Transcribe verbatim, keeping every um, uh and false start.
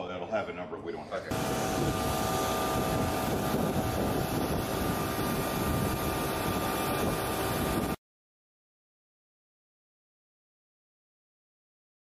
Well, it'll have a number. We don't have. Okay.